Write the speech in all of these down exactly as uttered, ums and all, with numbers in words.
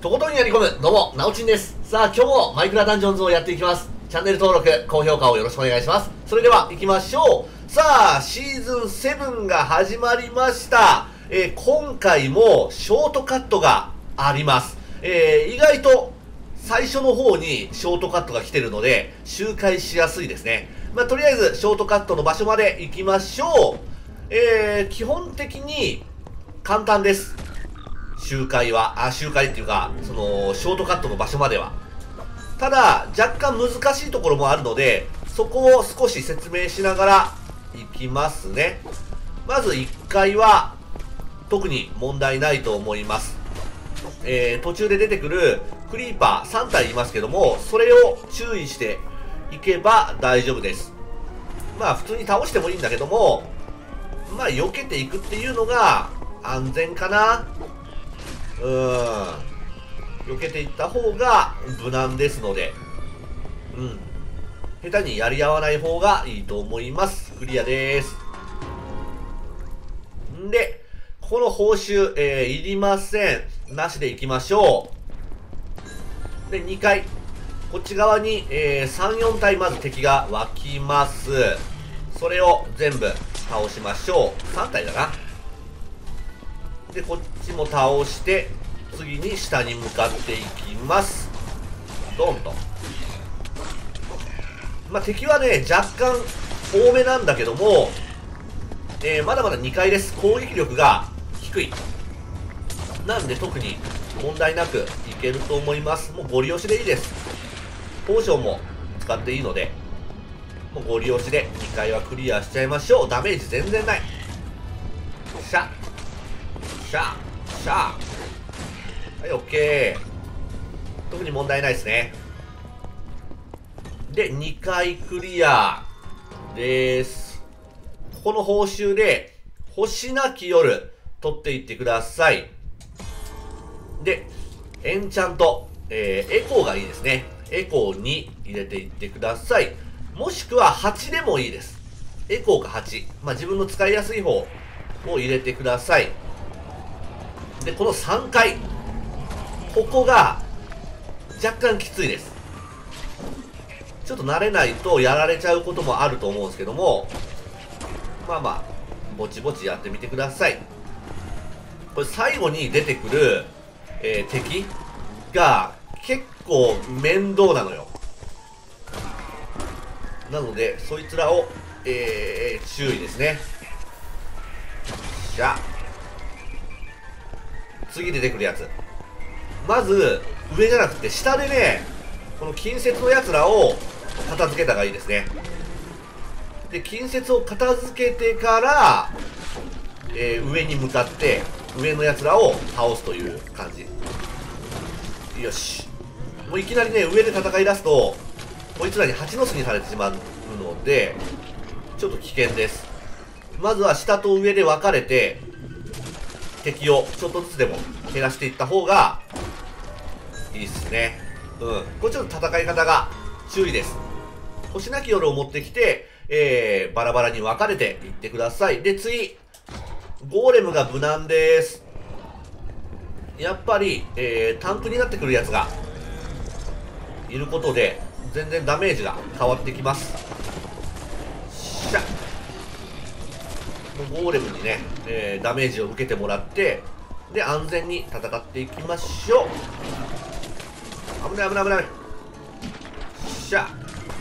とことんやり込む、どうも、なおちんです。さあ、今日もマイクラダンジョンズをやっていきます。チャンネル登録、高評価をよろしくお願いします。それでは、行きましょう。さあ、シーズンセブンが始まりました。えー、今回もショートカットがあります。えー、意外と最初の方にショートカットが来てるので、周回しやすいですね。まあ、とりあえず、ショートカットの場所まで行きましょう。えー、基本的に簡単です。周回は、あ、周回っていうか、その、ショートカットの場所までは。ただ、若干難しいところもあるので、そこを少し説明しながら行きますね。まずいっかいは、特に問題ないと思います。えー、途中で出てくるクリーパーさん体いますけども、それを注意していけば大丈夫です。まあ、普通に倒してもいいんだけども、まあ、避けていくっていうのが安全かな。うーん。避けていった方が無難ですので、うん。下手にやり合わない方がいいと思います。クリアでーす。んで、この報酬、えー、いりません。なしでいきましょう。で、にかい。こっち側に、えー、さん、よん体まず敵が湧きます。それを全部倒しましょう。さん体だな。で、こっちも倒して、次に下に向かっていきます。ドンと。まあ、敵はね、若干多めなんだけども、えー、まだまだにかいです。攻撃力が低い。なんで特に問題なくいけると思います。もうゴリ押しでいいです。ポーションも使っていいので、もうゴリ押しでにかいはクリアしちゃいましょう。ダメージ全然ない。シャッ。シャーシャーはい、オッケー。特に問題ないですね。で、にかいクリアでーす。この報酬で、星なき夜、取っていってください。で、エンチャント、えー、エコーがいいですね。エコーに入れていってください。もしくははちでもいいです。エコーかはち。まあ、自分の使いやすい方を入れてください。で、このさんかい。ここが、若干きついです。ちょっと慣れないとやられちゃうこともあると思うんですけども、まあまあ、ぼちぼちやってみてください。これ最後に出てくる、えー、敵が結構面倒なのよ。なので、そいつらを、えー、注意ですね。しゃ。次出てくるやつ。まず、上じゃなくて下でね、この近接のやつらを片付けた方がいいですね。で、近接を片付けてから、えー、上に向かって、上のやつらを倒すという感じ。よし。もういきなりね、上で戦い出すと、こいつらに蜂の巣にされてしまうので、ちょっと危険です。まずは下と上で分かれて、敵をちょっとずつでも減らしていった方がいいっすね。うん。これちょっと戦い方が注意です。星なき夜を持ってきて、えー、バラバラに分かれていってください。で、次。ゴーレムが無難です。やっぱり、えー、タンクになってくるやつがいることで、全然ダメージが変わってきます。しゃっ。ゴーレムにね、えー、ダメージを受けてもらって、で、安全に戦っていきましょう。危ない危ない危ない。しゃ。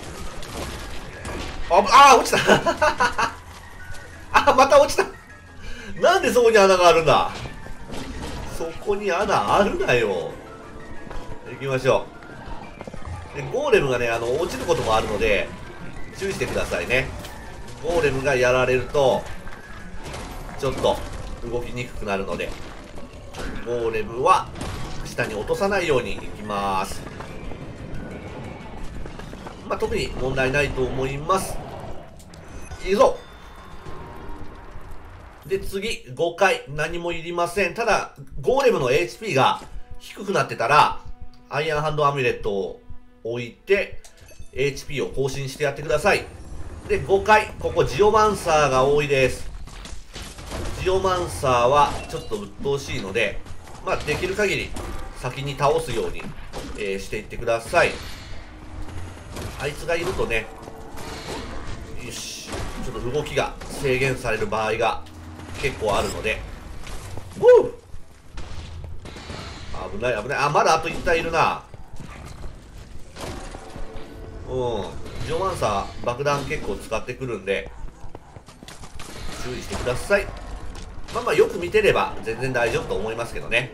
あ、あー、落ちたあ、また落ちたなんでそこに穴があるんだ。そこに穴あるなよ。行きましょう。で、ゴーレムがね、あの、落ちることもあるので、注意してくださいね。ゴーレムがやられると、ちょっと動きにくくなるので、ゴーレムは下に落とさないようにいきます。まあ、特に問題ないと思います。いいぞ。で、次、ごかい。何もいりません。ただ、ゴーレムの エイチピー が低くなってたら、アイアンハンドアミュレットを置いて、エイチピー を更新してやってください。で、ごかい。ここ、ジオマンサーが多いです。ジオマンサーはちょっと鬱陶しいので、まあ、できる限り先に倒すように、えー、していってください。あいつがいるとね、よし、ちょっと動きが制限される場合が結構あるので、ウー危ない危ない。あ、まだあといち体いるな。うん。ジョマンサー爆弾結構使ってくるんで、注意してください。まあまあよく見てれば全然大丈夫と思いますけどね。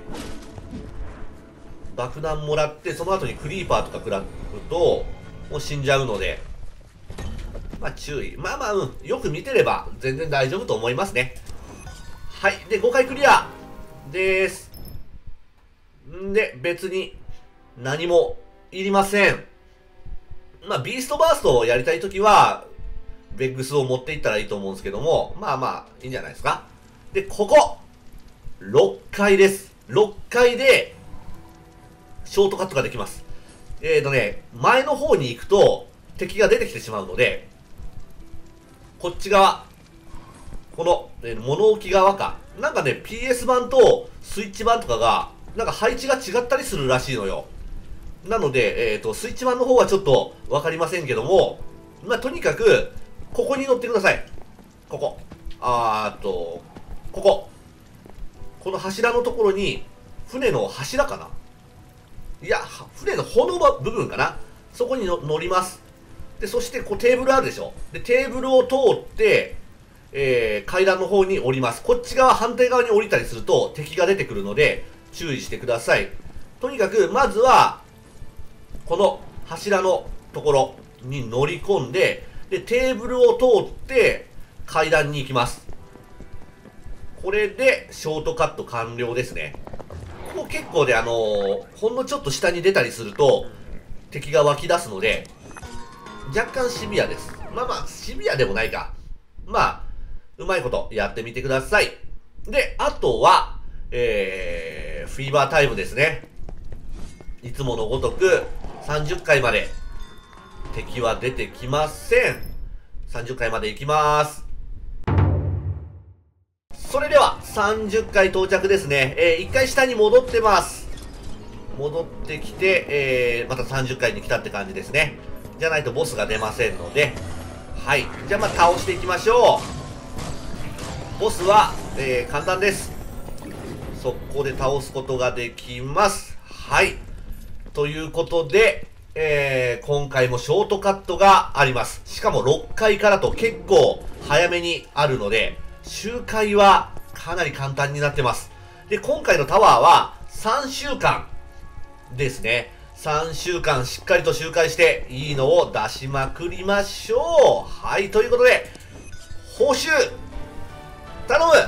爆弾もらってその後にクリーパーとか食らうともう死んじゃうので、まあ注意。まあまあうん。よく見てれば全然大丈夫と思いますね。はい。で、ごかいクリアでーす。んで、別に何もいりません。まあ、ビーストバーストをやりたいときは、ベッグスを持っていったらいいと思うんですけども、まあまあ、いいんじゃないですか。で、こころっかいです。ろっかいで、ショートカットができます。えーとね、前の方に行くと、敵が出てきてしまうので、こっち側、この、えー、物置側か。なんかね、ピーエス 版とスイッチ版とかが、なんか配置が違ったりするらしいのよ。なので、えっと、スイッチ版の方はちょっとわかりませんけども、まあ、とにかく、ここに乗ってください。ここ。あーっと、ここ。この柱のところに、船の柱かないや、船の穂の部分かな、そこにの乗ります。で、そして、こうテーブルあるでしょ。で、テーブルを通って、えー、階段の方に降ります。こっち側、反対側に降りたりすると敵が出てくるので、注意してください。とにかく、まずは、この柱のところに乗り込んで、で、テーブルを通って階段に行きます。これでショートカット完了ですね。ここ結構で、あのー、ほんのちょっと下に出たりすると敵が湧き出すので、若干シビアです。まあまあ、シビアでもないか。まあ、うまいことやってみてください。で、あとは、えー、フィーバータイムですね。いつものごとく、さんじゅっかいまで敵は出てきません。さんじゅっかいまで行きます。それではさんじゅっかい到着ですね。えー、いっかい下に戻ってます。戻ってきて、えー、またさんじゅっかいに来たって感じですね。じゃないとボスが出ませんので。はい。じゃあまあ倒していきましょう。ボスは、えー、簡単です。速攻で倒すことができます。はい。ということで、えー、今回もショートカットがあります。しかもろっかいからと結構早めにあるので、周回はかなり簡単になってます。で、今回のタワーはさんしゅうかんですね。さんしゅうかんしっかりと周回していいのを出しまくりましょう。はい、ということで、報酬頼む。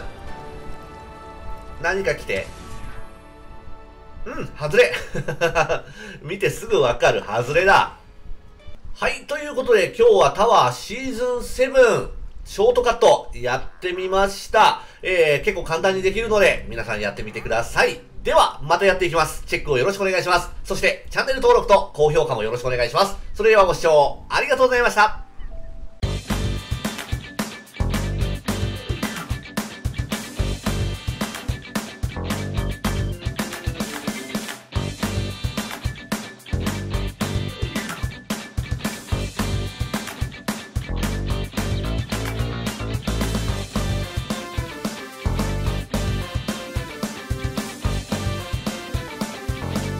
何か来て。うん、外れ。見てすぐわかる、外れだ。はい、ということで今日はタワーシーズンセブン、ショートカットやってみました。えー、結構簡単にできるので、皆さんやってみてください。では、またやっていきます。チェックをよろしくお願いします。そして、チャンネル登録と高評価もよろしくお願いします。それではご視聴ありがとうございました。